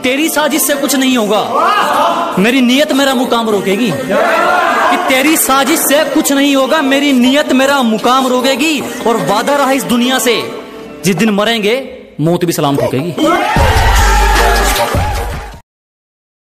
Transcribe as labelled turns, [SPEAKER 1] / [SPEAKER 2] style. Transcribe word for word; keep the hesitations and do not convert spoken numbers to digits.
[SPEAKER 1] तेरी साजिश से कुछ नहीं होगा, मेरी नियत मेरा मुकाम रोकेगी। कि तेरी साजिश से कुछ नहीं होगा, मेरी नियत मेरा मुकाम रोकेगी। और वादा रहा इस दुनिया से, जिस दिन मरेंगे मौत भी सलाम ठोकेगी।